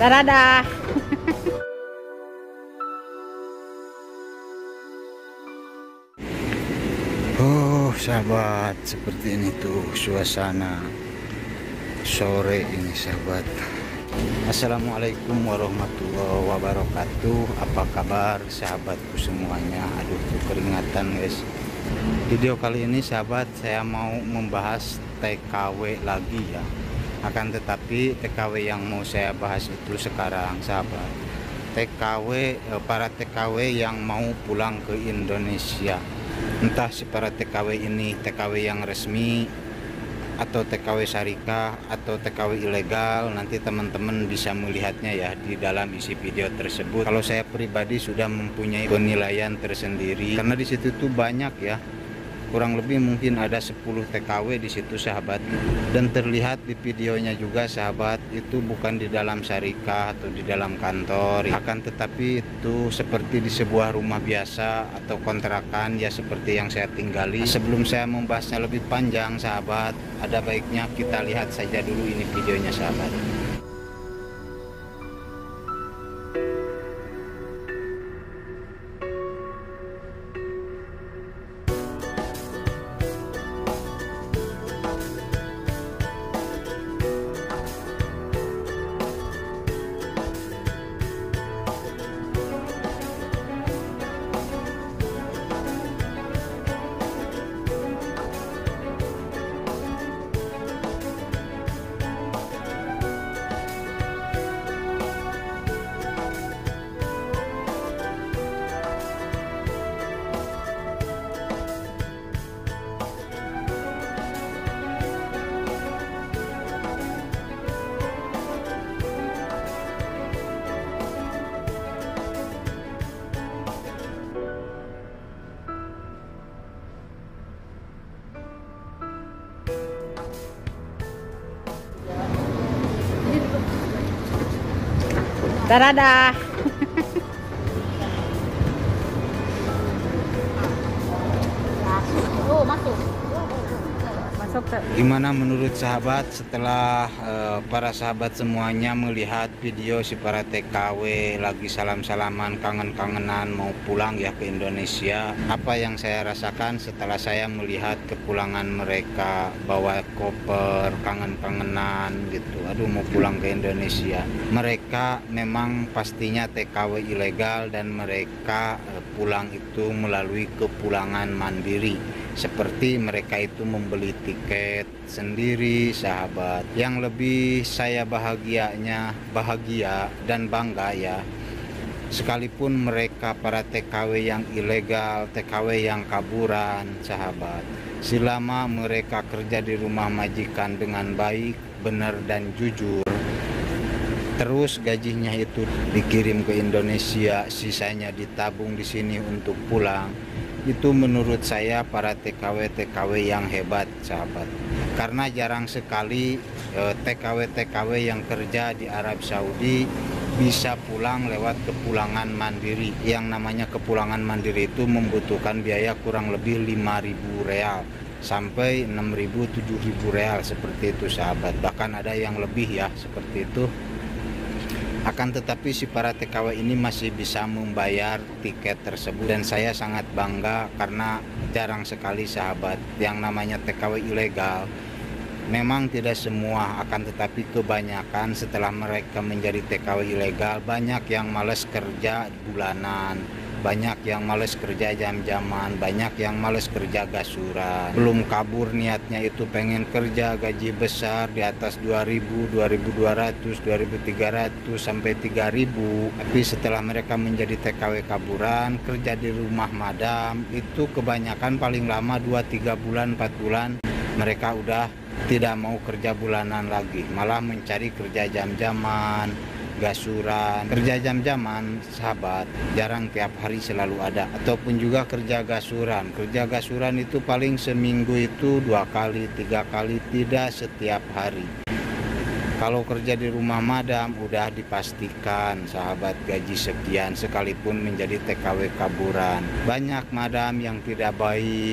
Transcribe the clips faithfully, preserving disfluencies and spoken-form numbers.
Dadah. Oh sahabat, seperti ini tuh suasana sore ini sahabat. Assalamualaikum warahmatullahi wabarakatuh. Apa kabar sahabatku semuanya? Aduh tuh keringatan guys. Video kali ini sahabat, saya mau membahas T K W lagi ya. Akan tetapi T K W yang mau saya bahas itu sekarang sahabat, T K W para T K W yang mau pulang ke Indonesia. Entah si para T K W ini T K W yang resmi atau T K W syarikah atau T K W ilegal, nanti teman-teman bisa melihatnya ya di dalam isi video tersebut. Kalau saya pribadi sudah mempunyai penilaian tersendiri karena di situ tuh banyak ya, kurang lebih mungkin ada sepuluh T K W di situ sahabat. Dan terlihat di videonya juga sahabat, itu bukan di dalam syarikah atau di dalam kantor, akan tetapi itu seperti di sebuah rumah biasa atau kontrakan ya, seperti yang saya tinggali. Sebelum saya membahasnya lebih panjang sahabat, ada baiknya kita lihat saja dulu ini videonya sahabat. Dadah. Oh, masuk. Masuk ke. Gimana menurut sahabat setelah uh, para sahabat semuanya melihat video si para T K W lagi salam-salaman, kangen-kangenan mau pulang ya ke Indonesia? Apa yang saya rasakan setelah saya melihat kepulangan mereka, bawa koper, kangen-kangenan gitu, aduh mau pulang ke Indonesia. Mereka memang pastinya T K W ilegal dan mereka uh, pulang itu melalui kepulangan mandiri, seperti mereka itu membeli tiket sendiri sahabat. Yang lebih saya bahagianya bahagia dan bangga ya, sekalipun mereka para T K W yang ilegal, T K W yang kaburan sahabat, selama mereka kerja di rumah majikan dengan baik, benar dan jujur, terus gajinya itu dikirim ke Indonesia, sisanya ditabung di sini untuk pulang, itu menurut saya para T K W T K W yang hebat sahabat. Karena jarang sekali eh, T K W T K W yang kerja di Arab Saudi bisa pulang lewat kepulangan mandiri. Yang namanya kepulangan mandiri itu membutuhkan biaya kurang lebih lima ribu real sampai enam ribu tujuh ribu real, seperti itu sahabat. Bahkan ada yang lebih ya, seperti itu. Akan tetapi si para T K W ini masih bisa membayar tiket tersebut, dan saya sangat bangga karena jarang sekali sahabat yang namanya T K W ilegal. Memang tidak semua, akan tetapi kebanyakan setelah mereka menjadi T K W ilegal, banyak yang males kerja bulanan, banyak yang males kerja jam-jaman, banyak yang males kerja gasuran. Belum kabur niatnya itu pengen kerja gaji besar di atas dua ribu, dua ribu dua ratus, dua ribu tiga ratus sampai tiga ribu. Tapi setelah mereka menjadi T K W kaburan, kerja di rumah madam, itu kebanyakan paling lama dua tiga bulan, empat bulan mereka udah tidak mau kerja bulanan lagi, malah mencari kerja jam-jaman, gasuran. Kerja jam-jaman sahabat jarang tiap hari selalu ada, ataupun juga kerja gasuran. Kerja gasuran itu paling seminggu itu dua kali, tiga kali, tidak setiap hari. Kalau kerja di rumah madam udah dipastikan sahabat gaji sekian, sekalipun menjadi T K W kaburan. Banyak madam yang tidak baik,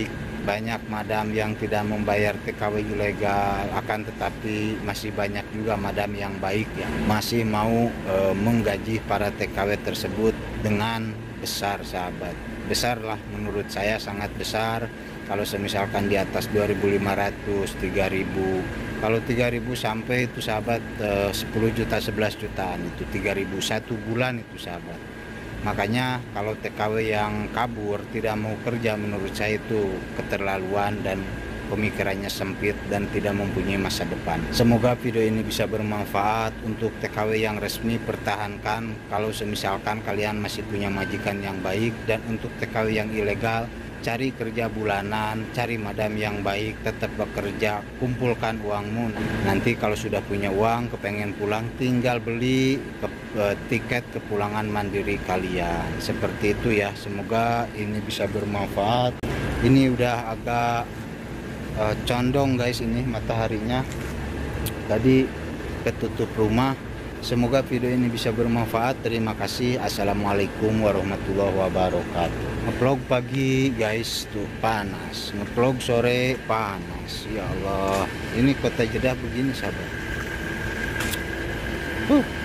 banyak madam yang tidak membayar T K W ilegal, akan tetapi masih banyak juga madam yang baik ya, masih mau e, menggaji para T K W tersebut dengan besar sahabat. Besar lah menurut saya, sangat besar. Kalau semisalkan di atas dua ribu lima ratus, tiga ribu, kalau tiga ribu sampai itu sahabat e, sepuluh juta, sebelas jutaan, itu tiga ribu satu bulan itu sahabat. Makanya kalau T K W yang kabur tidak mau kerja, menurut saya itu keterlaluan dan pemikirannya sempit dan tidak mempunyai masa depan. Semoga video ini bisa bermanfaat untuk T K W yang resmi. Pertahankan kalau semisalkan kalian masih punya majikan yang baik, dan untuk T K W yang ilegal, cari kerja bulanan, cari madam yang baik, tetap bekerja, kumpulkan uangmu. Nanti kalau sudah punya uang, kepengen pulang, tinggal beli ke, ke, tiket kepulangan mandiri kalian. Seperti itu ya, semoga ini bisa bermanfaat. Ini udah agak uh, condong guys, ini mataharinya. Tadi ketutup rumah. Semoga video ini bisa bermanfaat. Terima kasih. Assalamualaikum warahmatullahi wabarakatuh. Ngevlog pagi guys tuh panas, ngevlog sore panas. Ya Allah, ini kota Jeddah begini sahabat. Huh.